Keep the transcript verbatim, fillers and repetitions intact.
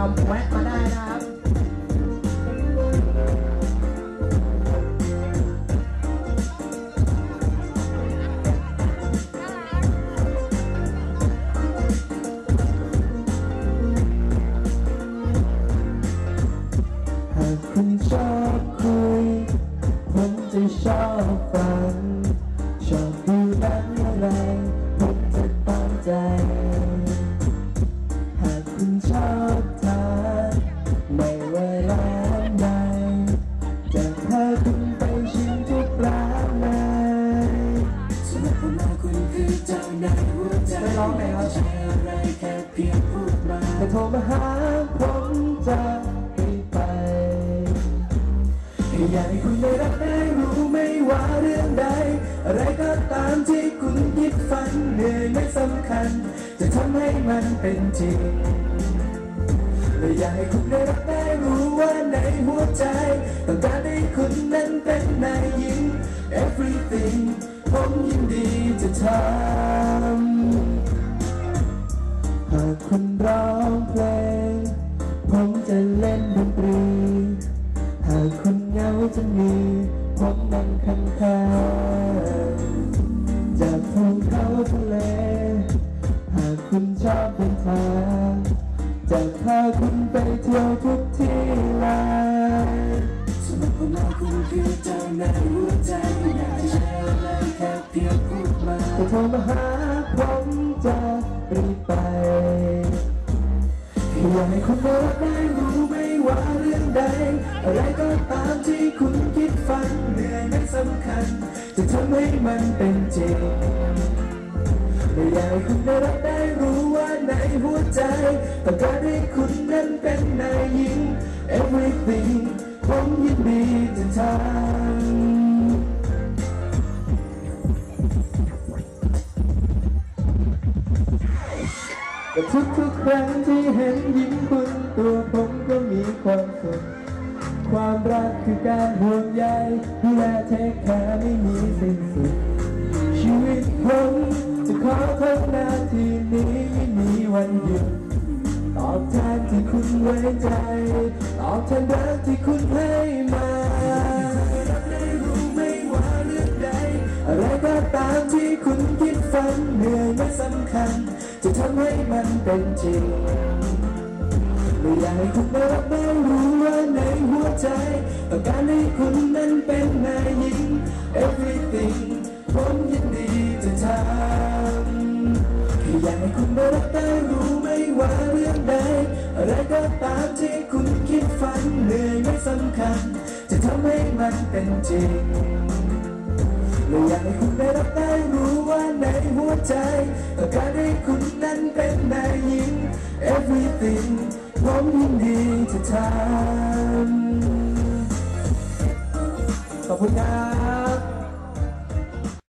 แวะมาได้นะครับหากคุณชอบคุยผมจะชอบฟังชอบดูหนังอะไรผมจะตามใจหากคุณชอบทานไม่ว่าร้านใดจะพาคุณไปชิมทุกร้านเลยสำหรับผมแล้วคุณคือเจ้านายหัวใจไม่ร้องเลยครับใช่อะไรแค่เพียงพูดมาแต่โทรมาหาผมจะรีบไปอยากให้คุณได้รับได้รู้ไม่ว่าเรื่องใดอะไรก็ตามที่คุณคิดฝันเหนื่อยไม่สำคัญจะทำให้มันเป็นจริงและอยากให้คุณได้รับได้รู้ว่าในหัวใจต้องการให้คุณนั้นเป็นนายหญิง everything ผมยินดีจะทำหากคุณร้องเพลงผมจะเล่นดนตรีหากคุณเหงาจะมีผมนั่งข้างๆจากภูเขาทะเลหากคุณชอบเดินทางจะพาคุณไปเที่ยวทุกที่เลยสำหรับผมแล้วคุณคือเจ้านายหัวใจอยากจะแชร์อะไรแค่เพียงพูดมาแต่โทรมาหาผมจะรีบไปอยากให้คุณได้รับได้รู้ไม่ว่าเรื่องใดอะไรก็ตามที่คุณคิดฝันเหนื่อยไม่สำคัญจะทำให้มันเป็นจริงอยากให้คุณได้รับได้รู้ว่าในหัวใจต้องการให้คุณนั้นเป็นนายหญิง everything ผมยินดีจะทำแต่ทุกๆครั้งที่เห็นยิ้มคุณตัวผมก็มีความสุขความรักคือการห่วงใยดูแลเทคแคร์ไม่มีสิ้นสุดชีวิตผมจะขอทำหน้าที่นี้ไม่มีวันหยุดตอบแทนที่คุณไว้ใจตอบแทนรักที่คุณให้มารับได้รู้ไม่ว่าเรื่องใดอะไรก็ตามที่คุณคิดฝันเหนื่อยไม่สำคัญจะทำให้มันเป็นจริงไม่อยากให้คุณได้รับได้รู้ว่าในหัวใจต้องการให้คุณนั้นเป็นนายหญิง everything ผมยินดีจะทำอยากให้คุณได้รับได้รู้ไม่ว่าเรื่องใดอะไรก็ตามที่คุณคิดฝันเหนื่อยไม่สำคัญจะทำให้มันเป็นจริงและอยากให้คุณได้รับได้รู้ว่าในหัวใจต้องการให้คุณนั้นเป็นนายหญิง everything ผมยินดีจะทำขอบคุณครับ